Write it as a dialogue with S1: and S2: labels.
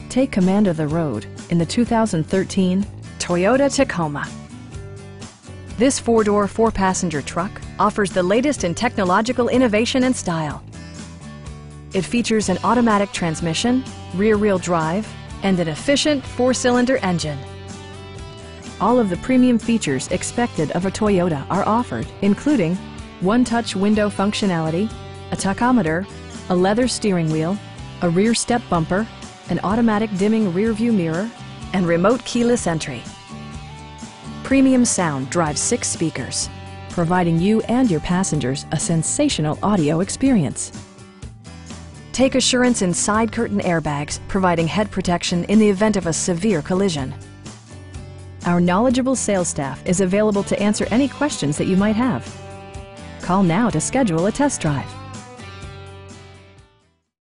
S1: Take command of the road in the 2013 Toyota Tacoma. This four-door, four-passenger truck offers the latest in technological innovation and style. It features an automatic transmission, rear-wheel drive, and an efficient four-cylinder engine. All of the premium features expected of a Toyota are offered, including one-touch window functionality, a tachometer, a leather steering wheel, a rear step bumper, an automatic dimming rear-view mirror, and remote keyless entry. Premium sound drives 6 speakers, providing you and your passengers a sensational audio experience. Take assurance in side curtain airbags, providing head protection in the event of a severe collision. Our knowledgeable sales staff is available to answer any questions that you might have. Call now to schedule a test drive.